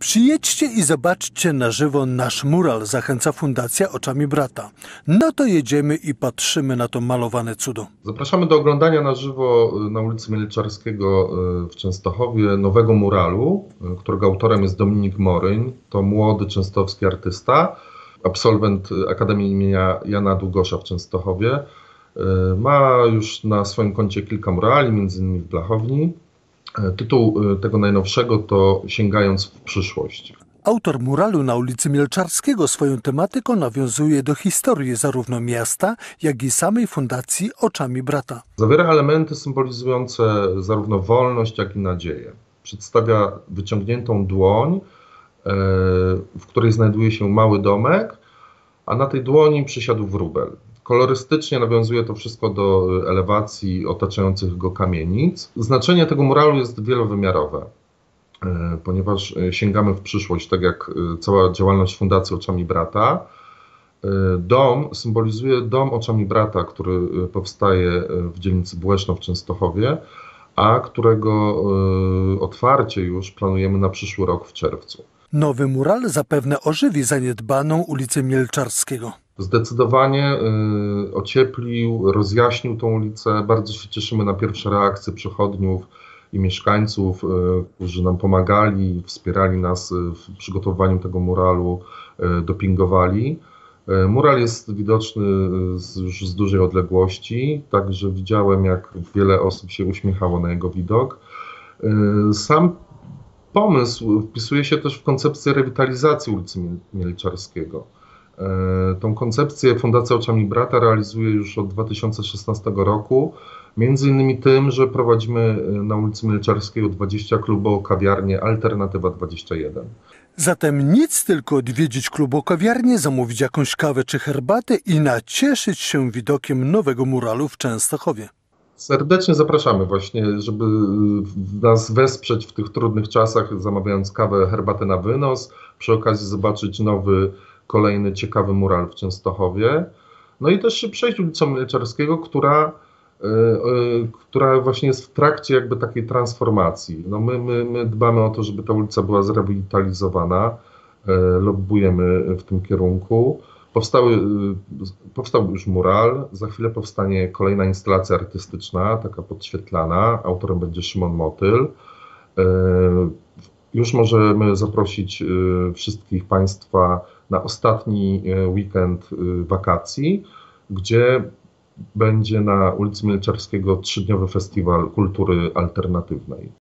Przyjedźcie i zobaczcie na żywo nasz mural, zachęca Fundacja Oczami Brata. No to jedziemy i patrzymy na to malowane cudo. Zapraszamy do oglądania na żywo na ulicy Mielczarskiego w Częstochowie nowego muralu, którego autorem jest Dominik Moryń. To młody częstochowski artysta, absolwent Akademii imienia Jana Długosza w Częstochowie. Ma już na swoim koncie kilka murali, m.in. w Blachowni. Tytuł tego najnowszego to Sięgając w przyszłość. Autor muralu na ulicy Mielczarskiego swoją tematyką nawiązuje do historii zarówno miasta, jak i samej Fundacji Oczami Brata. Zawiera elementy symbolizujące zarówno wolność, jak i nadzieję. Przedstawia wyciągniętą dłoń, w której znajduje się mały domek, a na tej dłoni przysiadł wróbel. Kolorystycznie nawiązuje to wszystko do elewacji otaczających go kamienic. Znaczenie tego muralu jest wielowymiarowe, ponieważ sięgamy w przyszłość, tak jak cała działalność Fundacji Oczami Brata. Dom symbolizuje Dom Oczami Brata, który powstaje w dzielnicy Błeszno w Częstochowie, a którego otwarcie już planujemy na przyszły rok w czerwcu. Nowy mural zapewne ożywi zaniedbaną ulicę Mielczarskiego. Zdecydowanie ocieplił, rozjaśnił tą ulicę. Bardzo się cieszymy na pierwsze reakcje przechodniów i mieszkańców, którzy nam pomagali, wspierali nas w przygotowaniu tego muralu, dopingowali. Mural jest widoczny już z dużej odległości, także widziałem, jak wiele osób się uśmiechało na jego widok. Sam pomysł wpisuje się też w koncepcję rewitalizacji ulicy Mielczarskiego. Tą koncepcję Fundacja Oczami Brata realizuje już od 2016 roku, między innymi tym, że prowadzimy na ulicy Mielczarskiego 20 klubowo-kawiarnię Alternatywa 21. Zatem nic, tylko odwiedzić klubo-kawiarnię, zamówić jakąś kawę czy herbatę i nacieszyć się widokiem nowego muralu w Częstochowie. Serdecznie zapraszamy właśnie, żeby nas wesprzeć w tych trudnych czasach, zamawiając kawę, herbatę na wynos, przy okazji zobaczyć nowy, kolejny ciekawy mural w Częstochowie. No i też się przejść ulicą Mielczarskiego, która właśnie jest w trakcie jakby takiej transformacji. No my dbamy o to, żeby ta ulica była zrewitalizowana, lobbujemy w tym kierunku. Powstał już mural, za chwilę powstanie kolejna instalacja artystyczna, taka podświetlana, autorem będzie Szymon Motyl. Już możemy zaprosić wszystkich Państwa na ostatni weekend wakacji, gdzie będzie na ulicy Mielczarskiego 3-dniowy festiwal kultury alternatywnej.